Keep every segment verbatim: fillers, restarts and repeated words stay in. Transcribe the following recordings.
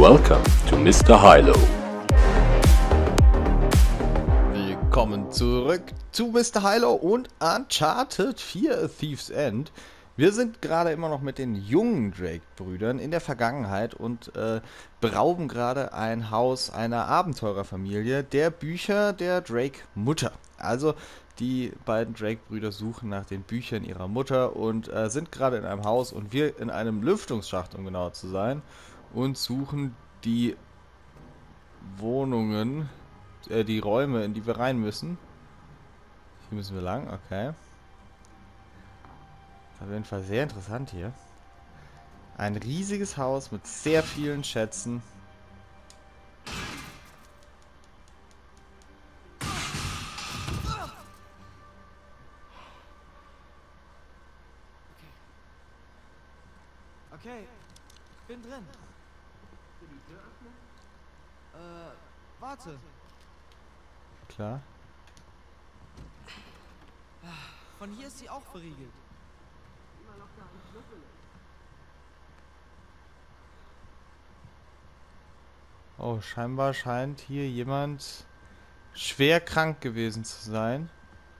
Welcome to Mister Hilo. Willkommen zurück zu Mister Hilo und Uncharted vier A Thief's End. Wir sind gerade immer noch mit den jungen Drake-Brüdern in der Vergangenheit und äh, berauben gerade ein Haus einer Abenteurerfamilie der Bücher der Drake-Mutter. Also die beiden Drake-Brüder suchen nach den Büchern ihrer Mutter und äh, sind gerade in einem Haus und wir in einem Lüftungsschacht, um genauer zu sein, und suchen die Wohnungen, äh, die Räume, in die wir rein müssen. Hier müssen wir lang, okay. Auf jeden Fall sehr interessant hier. Ein riesiges Haus mit sehr vielen Schätzen. Okay, bin drin. Äh, warte. Klar. Von hier ist sie auch verriegelt. Oh, scheinbar scheint hier jemand schwer krank gewesen zu sein.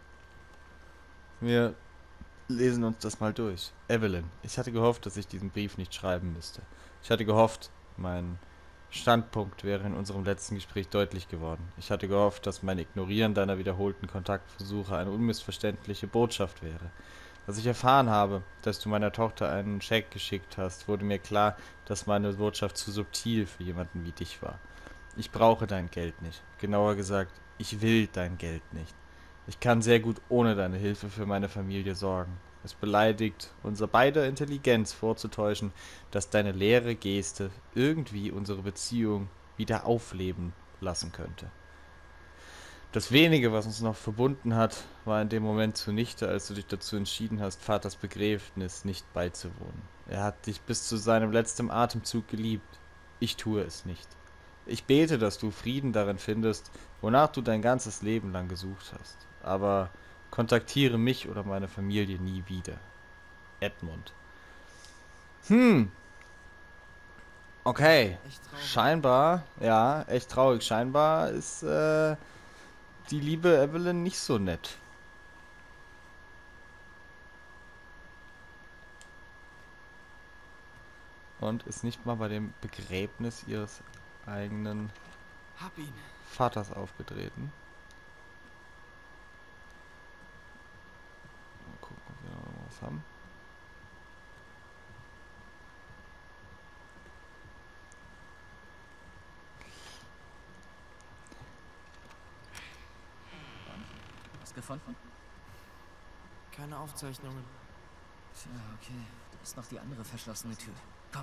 Wir lesen uns das mal durch. Evelyn, ich hatte gehofft, dass ich diesen Brief nicht schreiben müsste. Ich hatte gehofft, mein Standpunkt wäre in unserem letzten Gespräch deutlich geworden. Ich hatte gehofft, dass mein Ignorieren deiner wiederholten Kontaktversuche eine unmissverständliche Botschaft wäre. Als ich erfahren habe, dass du meiner Tochter einen Scheck geschickt hast, wurde mir klar, dass meine Botschaft zu subtil für jemanden wie dich war. Ich brauche dein Geld nicht. Genauer gesagt, ich will dein Geld nicht. Ich kann sehr gut ohne deine Hilfe für meine Familie sorgen. Es beleidigt unser beider Intelligenz vorzutäuschen, dass deine leere Geste irgendwie unsere Beziehung wieder aufleben lassen könnte. Das wenige, was uns noch verbunden hat, war in dem Moment zunichte, als du dich dazu entschieden hast, Vaters Begräbnis nicht beizuwohnen. Er hat dich bis zu seinem letzten Atemzug geliebt. Ich tue es nicht. Ich bete, dass du Frieden darin findest, wonach du dein ganzes Leben lang gesucht hast. Aber kontaktiere mich oder meine Familie nie wieder. Edmund. Hm. Okay. Echt traurig. Scheinbar, ja, echt traurig. Scheinbar ist, äh, die liebe Evelyn nicht so nett. Und ist nicht mal bei dem Begräbnis ihres eigenen Hab ihn. Vaters aufgetreten. Mal gucken, ob wir noch was haben. Was gefunden? Keine Aufzeichnungen. Tja, okay. Da ist noch die andere verschlossene Tür. Komm.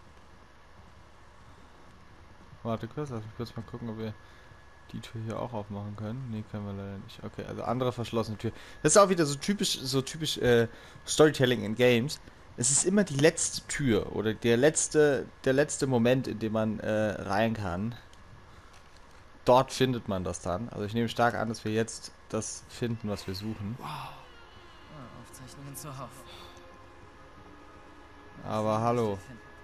Warte kurz, lass mich kurz mal gucken, ob wir die Tür hier auch aufmachen können. Nee, können wir leider nicht. Okay, also andere verschlossene Tür. Das ist auch wieder so typisch, so typisch äh, Storytelling in Games. Es ist immer die letzte Tür oder der letzte, der letzte Moment, in dem man äh, rein kann. Dort findet man das dann. Also ich nehme stark an, dass wir jetzt das finden, was wir suchen. Ah, Aufzeichnungen zuhauf. Aber hallo.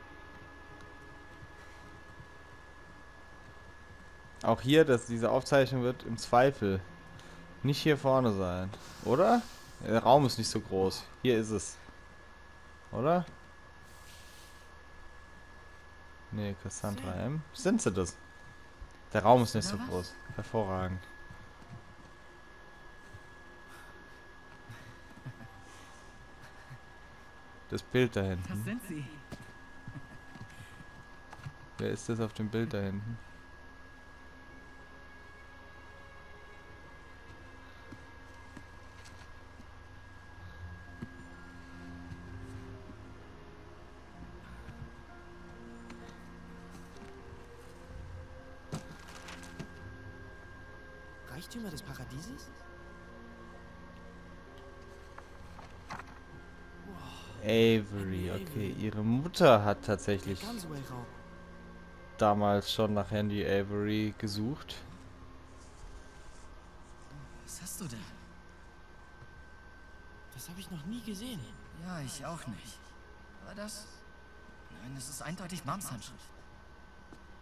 Auch hier, dass diese Aufzeichnung wird im Zweifel nicht hier vorne sein. Oder? Der Raum ist nicht so groß. Hier ist es. Oder? Nee, Cassandra M. Sind sie das? Der Raum ist nicht so groß. Hervorragend. Das Bild da Das hinten. sind sie. Wer ist das auf dem Bild da hinten? Reichtümer des Paradieses? Avery, okay. Ihre Mutter hat tatsächlich Gunsway-Raub. damals schon nach Handy Avery gesucht. Was hast du denn? Das habe ich noch nie gesehen. Ja, ich auch nicht. War das? Nein, es ist eindeutig Moms Handschrift.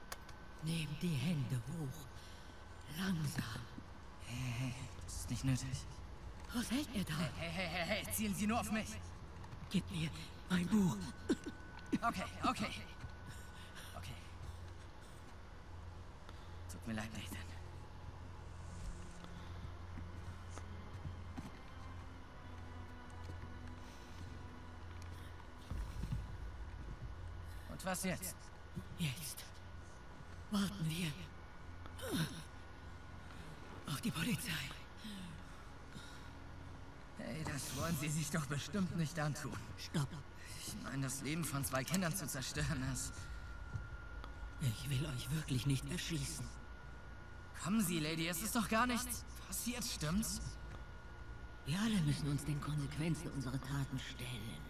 Nehmt die Hände hoch. Langsam. Hey, hey, das ist nicht nötig. Was hält ihr da? Hey, hey, hey, hey, zielen Sie nur auf mich. Gib mir mein Buch. Okay, okay. Okay. Tut mir leid, Nathan. Und was jetzt? Jetzt warten wir auf die Polizei. Hey, das wollen Sie sich doch bestimmt nicht antun. Stopp. Ich meine, das Leben von zwei Kindern zu zerstören ist... Ich will euch wirklich nicht erschießen. Kommen Sie, Lady, es ist doch gar nichts passiert, stimmt's? Wir alle müssen uns den Konsequenzen unserer Taten stellen.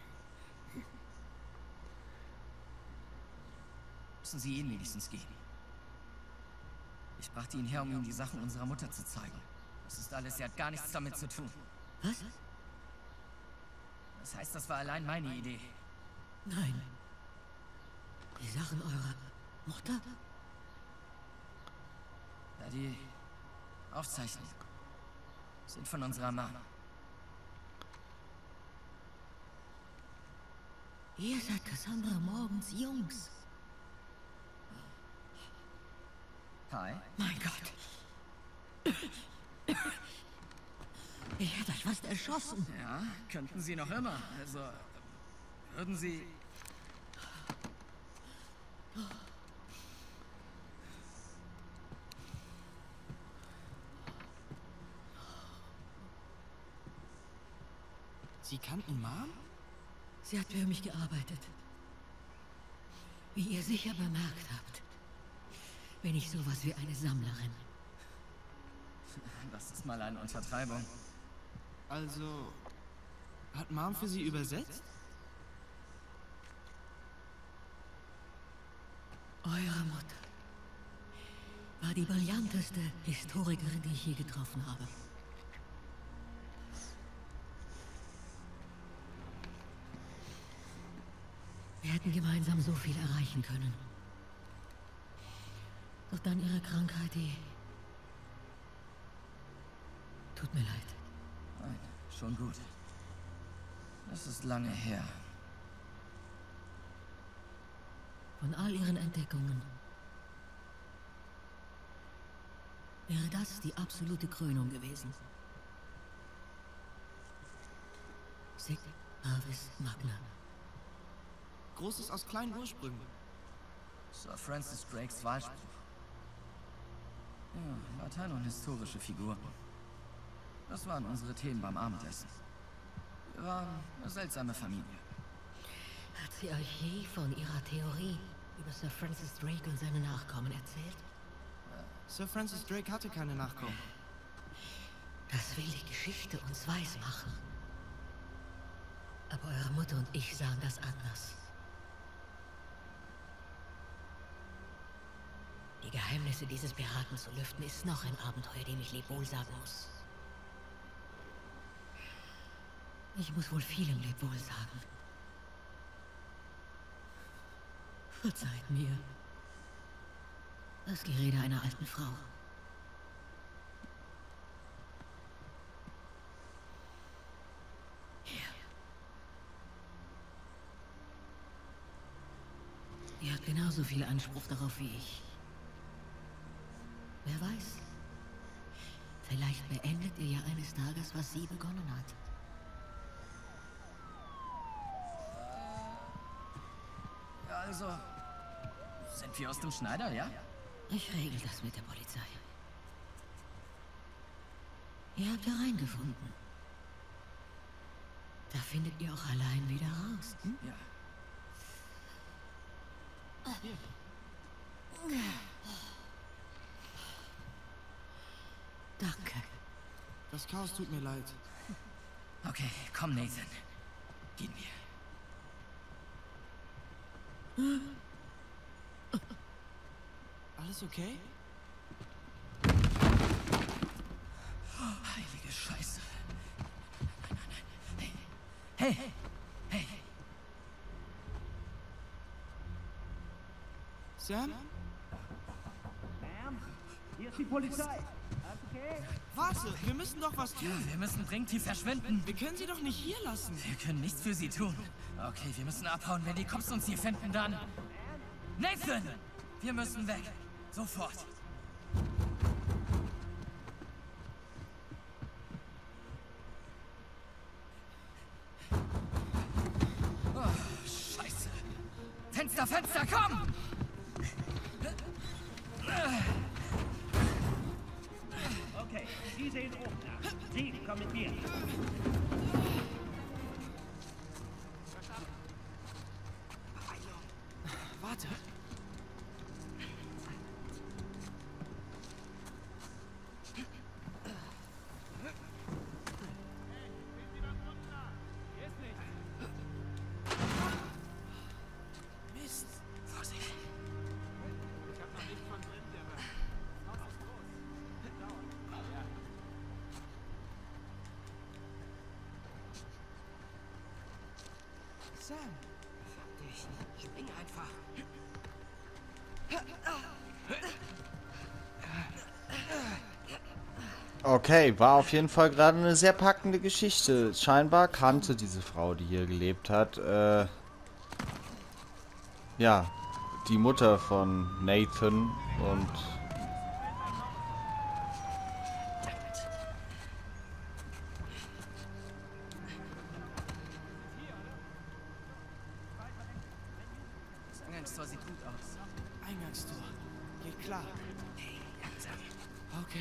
Müssen Sie ihn wenigstens gehen. Ich brachte ihn her, um Ihnen die Sachen unserer Mutter zu zeigen. Das ist alles, sie hat gar nichts damit zu tun. Was? Das heißt, das war allein meine Idee. Nein. Die Sachen eurer Mutter? Ja, die Aufzeichnungen sind von unserer Mom. Ihr seid Cassandra Morgans Jungs. Hi. Mein Gott. Ich hätte euch fast erschossen. Ja, könnten Sie noch immer. Also, würden Sie... Sie kannten Mom? Sie hat für mich gearbeitet. Wie ihr sicher bemerkt habt, bin ich sowas wie eine Sammlerin. Das ist mal eine Untertreibung. Also, hat Mom für Sie übersetzt? Eure Mutter war die brillanteste Historikerin, die ich je getroffen habe. Wir hätten gemeinsam so viel erreichen können. Doch dann ihre Krankheit, die... Tut mir leid. Nein, schon gut. Das ist lange her. Von all ihren Entdeckungen wäre das die absolute Krönung gewesen. Sic Parvis Magna. Großes aus kleinen Ursprüngen. Sir Francis Drakes Wahlspruch. Ja, Latein und historische Figuren. Das waren unsere Themen beim Abendessen. Wir waren eine seltsame Familie. Hat sie euch je von ihrer Theorie über Sir Francis Drake und seine Nachkommen erzählt? Sir Francis Drake hatte keine Nachkommen. Das will die Geschichte uns weismachen. Aber eure Mutter und ich sahen das anders. Die Geheimnisse dieses Piraten zu lüften, ist noch ein Abenteuer, dem ich Lebwohl sagen muss. Ich muss wohl vielem Lebwohl sagen. Verzeiht mir. Das Gerede einer alten Frau. Hier. Ihr habt genauso viel Anspruch darauf wie ich. Wer weiß? Vielleicht beendet ihr ja eines Tages, was sie begonnen hat. Ja, also... Sind wir aus dem Schneider, ja? Ich regel das mit der Polizei. Ihr habt hereingefunden. Da findet ihr auch allein wieder raus. Hm? Ja. Danke. Das Chaos tut mir leid. Okay, komm, Nathan. Gehen wir. Alles okay? Heilige Scheiße. Nein, nein, nein. Hey, hey, hey. Sam? Hier ist die Polizei. Alles okay? Warte, wir müssen doch was tun. Wir müssen dringend hier verschwinden. Wir können sie doch nicht hier lassen. Wir können nichts für sie tun. Okay, wir müssen abhauen. Wenn die Cops uns hier finden, dann... Nathan! Wir müssen weg. Sofort. Oh, Scheiße. Fenster, Fenster, komm! Okay, Sie sehen oben nach. Sie, komm mit mir. Warte. Mist. Vorsicht. Sam. Ich spring einfach. Okay, war auf jeden Fall gerade eine sehr packende Geschichte. Scheinbar kannte diese Frau, die hier gelebt hat, äh, ja, die Mutter von Nathan und Das Eingangstor sieht gut aus. Eingangstor. Geht klar. Okay.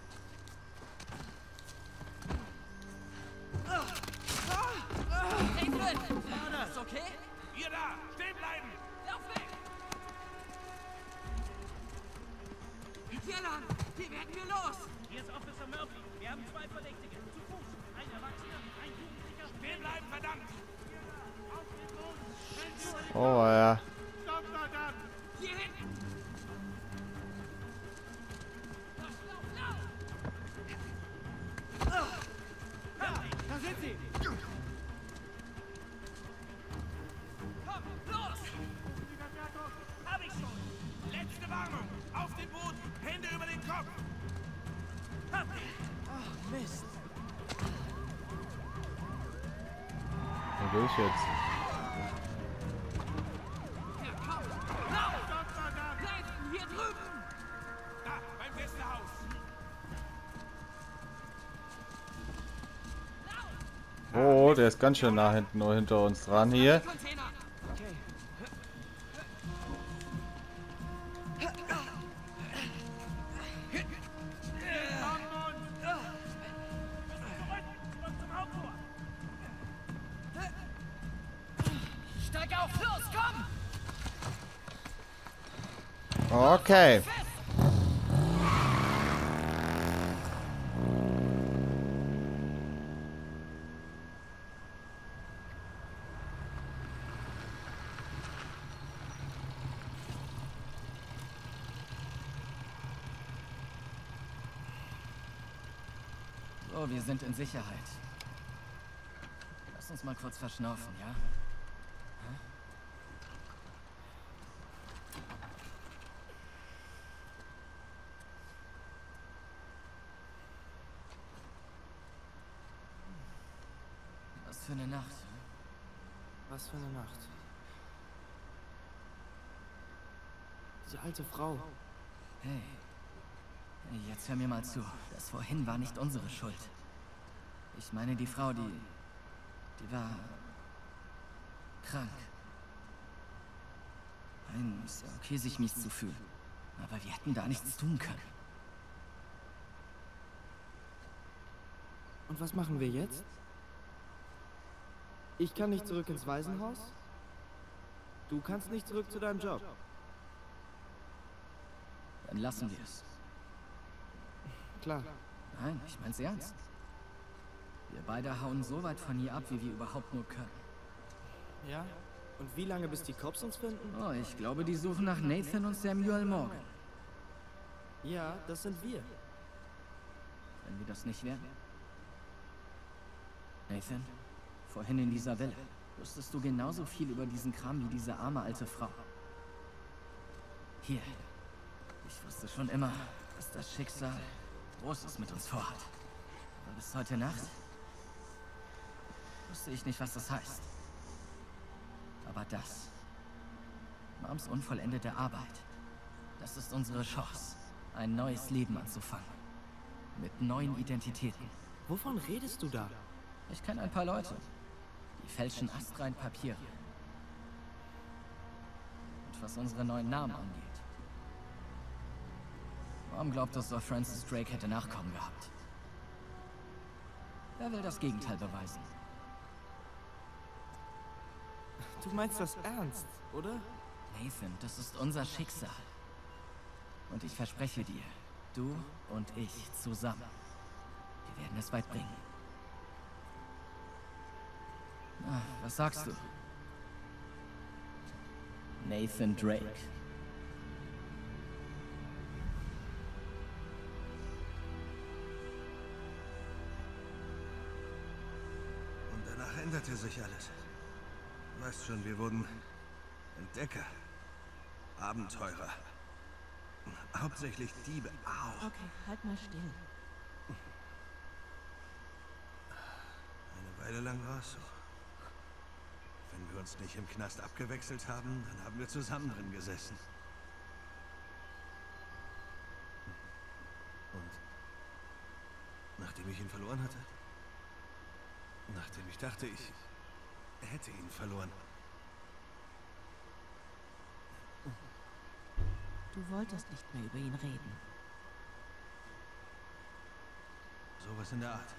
Nathan! Ist okay? Ihr da! Stehen bleiben! Lauf weg! Hier lang! Hier werden wir los! Hier ist Officer Murphy. Wir haben zwei Verdächtige. Zu Fuß. Ein Erwachsener, ein Jugendlicher. Stehen bleiben, verdammt! Auf den Boden! Schnell zu! oh ja. Stopp, verdammt! Hier hinten! Lauf, lauf, lauf! Da sind sie! Komm, los! Hab ich schon! Letzte Warnung! Auf den Boden! Hände über den Kopf! Hab ihn! Ach, Mist. Wo will ich jetzt? Ja, komm! Lauf! Nathan, hier drüben! Da, beim Gästehaus! Oh, der ist ganz schön nah hinten, nur hinter uns dran hier. Container! Okay. Zum Haupttor! Steig auf, los, komm! Okay. So, wir sind in Sicherheit. Lass uns mal kurz verschnaufen, ja? Was für eine Nacht. Was für eine Nacht. Diese alte Frau. Hey. Hey, jetzt hör mir mal zu. Das vorhin war nicht unsere Schuld. Ich meine, die Frau, die... die war... krank. Nein, ist ja okay, sich mies zu fühlen. Aber wir hätten da nichts tun können. Und was machen wir jetzt? Ich kann nicht zurück ins Waisenhaus. Du kannst nicht zurück zu deinem Job. Dann lassen wir es. Klar. Nein, ich mein's ernst. Wir beide hauen so weit von hier ab, wie wir überhaupt nur können. Ja? Und wie lange, bis die Cops uns finden? Oh, ich glaube, die suchen nach Nathan und Samuel Morgan. Ja, das sind wir. Wenn wir das nicht wären. Nathan, vorhin in dieser Villa, wusstest du genauso viel über diesen Kram wie diese arme alte Frau. Hier. Ich wusste schon immer, dass das Schicksal Großes mit uns vorhat. Aber bis heute Nacht wusste ich nicht, was das heißt. Aber das, Moms unvollendete Arbeit, das ist unsere Chance, ein neues Leben anzufangen. Mit neuen Identitäten. Wovon redest du da? Ich kenne ein paar Leute, die fälschen astrein Papiere. Und was unsere neuen Namen angeht. Mom glaubt, dass Sir Francis Drake hätte Nachkommen gehabt. Er will das Gegenteil beweisen. Du meinst das ernst, oder? Nathan, das ist unser Schicksal. Und ich verspreche dir, du und ich zusammen, wir werden es weit bringen. Na, was sagst du? Nathan Drake. Und danach änderte sich alles. Du weißt schon, wir wurden Entdecker, Abenteurer, hauptsächlich Diebe. Au. Okay, halt mal still. Eine Weile lang war es so. Wenn wir uns nicht im Knast abgewechselt haben, dann haben wir zusammen drin gesessen. Und nachdem ich ihn verloren hatte, nachdem ich dachte, ich hätte ihn verloren. Du wolltest nicht mehr über ihn reden. Sowas in der Art.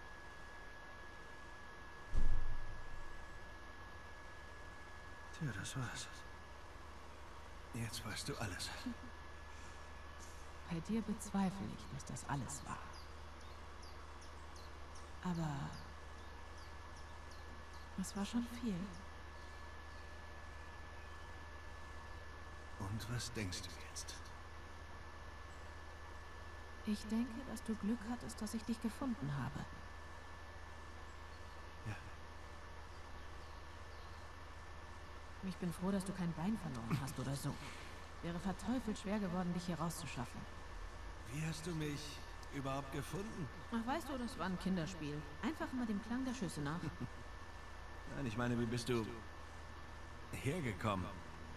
Tja, das war's. Jetzt weißt du alles. Bei dir bezweifle ich, dass das alles war. Aber es war schon viel. Und was denkst du jetzt? Ich denke, dass du Glück hattest, dass ich dich gefunden habe. Ja. Ich bin froh, dass du kein Bein verloren hast oder so. Wäre verteufelt schwer geworden, dich hier rauszuschaffen. Wie hast du mich überhaupt gefunden? Ach, weißt du, das war ein Kinderspiel. Einfach immer dem Klang der Schüsse nach. Nein, ich meine, wie bist du hergekommen?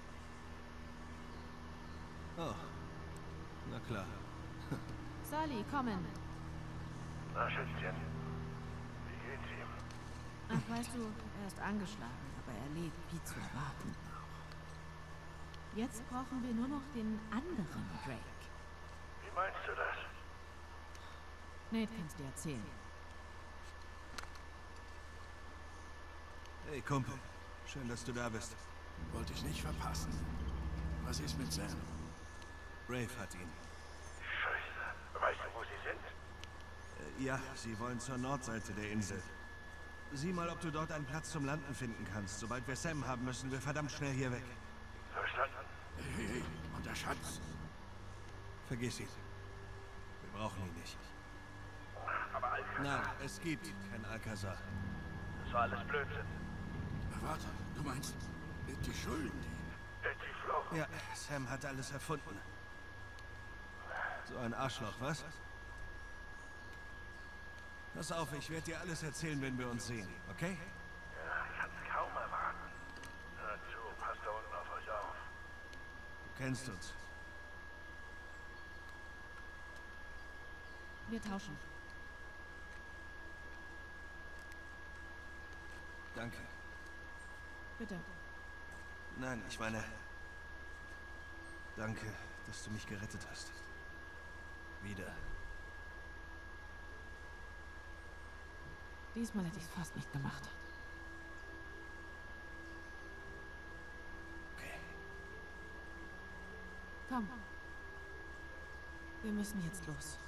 Oh, na klar. Sally, kommen. Na, Schätzchen. Wie geht's ihm? Ach, weißt du, er ist angeschlagen, aber er lebt, wie zu erwarten. Jetzt brauchen wir nur noch den anderen Drake. Wie meinst du das? Nate kann's dir erzählen. Hey, Kumpel. Schön, dass du da bist. Wollte ich nicht verpassen. Was ist mit Sam? Rafe hat ihn. Scheiße. Weißt du, wo sie sind? Äh, ja, sie wollen zur Nordseite der Insel. Sieh mal, ob du dort einen Platz zum Landen finden kannst. Sobald wir Sam haben, müssen wir verdammt schnell hier weg. Verstanden? Hey, hey, und der Schatz? Vergiss ihn. Wir brauchen ihn nicht. Aber Alcazar... Nein, es gibt kein Alcazar. Das war alles Blödsinn. Warte, du meinst, die Schulden, die... Die Flo. Ja, Sam hat alles erfunden. So ein Arschloch, was? Pass auf, ich werde dir alles erzählen, wenn wir uns sehen, okay? Ja, ich kann's kaum erwarten. Hört zu, passt da unten auf euch auf. Du kennst uns. Wir tauschen. Danke. Bitte. Nein, ich meine... Danke, dass du mich gerettet hast. Wieder. Diesmal hätte ich es fast nicht gemacht. Okay. Komm. Wir müssen jetzt los.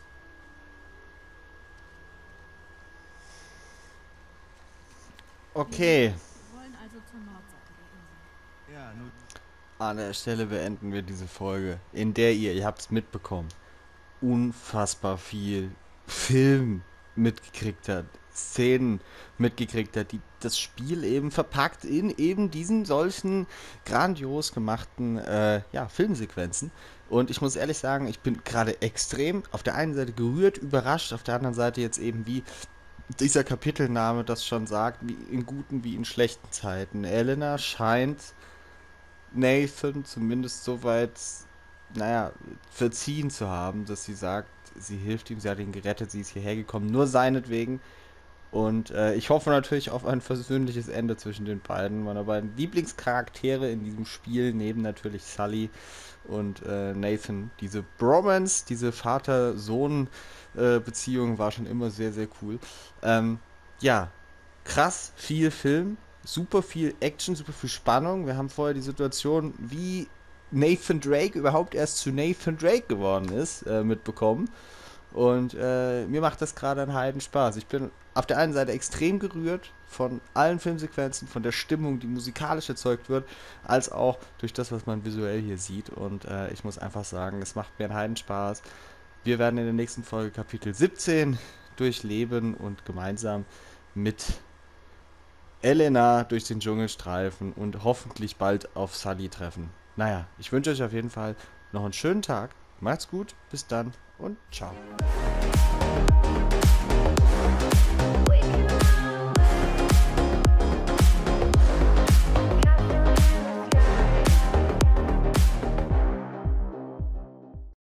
Okay. Wir wollen also zur Nordseite der Insel. Ja, nun... An der Stelle beenden wir diese Folge, in der ihr, ihr habt es mitbekommen, unfassbar viel Film mitgekriegt hat, Szenen mitgekriegt hat, die das Spiel eben verpackt in eben diesen solchen grandios gemachten äh, ja, Filmsequenzen. Und ich muss ehrlich sagen, ich bin gerade extrem auf der einen Seite gerührt, überrascht, auf der anderen Seite jetzt eben wie dieser Kapitelname das schon sagt, wie in guten wie in schlechten Zeiten. Elena scheint Nathan zumindest soweit, naja, verziehen zu haben, dass sie sagt, sie hilft ihm, sie hat ihn gerettet, sie ist hierher gekommen, nur seinetwegen. Und äh, ich hoffe natürlich auf ein versöhnliches Ende zwischen den beiden. Meine beiden Lieblingscharaktere in diesem Spiel, neben natürlich Sully und äh, Nathan. Diese Bromance, diese Vater-Sohn-Beziehung war schon immer sehr, sehr cool. Ähm, ja, krass, viel Film, super viel Action, super viel Spannung. Wir haben vorher die Situation, wie Nathan Drake überhaupt erst zu Nathan Drake geworden ist, äh, mitbekommen. Und äh, mir macht das gerade einen Heiden Spaß. Ich bin auf der einen Seite extrem gerührt von allen Filmsequenzen, von der Stimmung, die musikalisch erzeugt wird, als auch durch das, was man visuell hier sieht. Und äh, ich muss einfach sagen, es macht mir einen Heiden Spaß. Wir werden in der nächsten Folge Kapitel siebzehn durchleben und gemeinsam mit Elena durch den Dschungel streifen und hoffentlich bald auf Sully treffen. Naja, ich wünsche euch auf jeden Fall noch einen schönen Tag. Macht's gut, bis dann und ciao.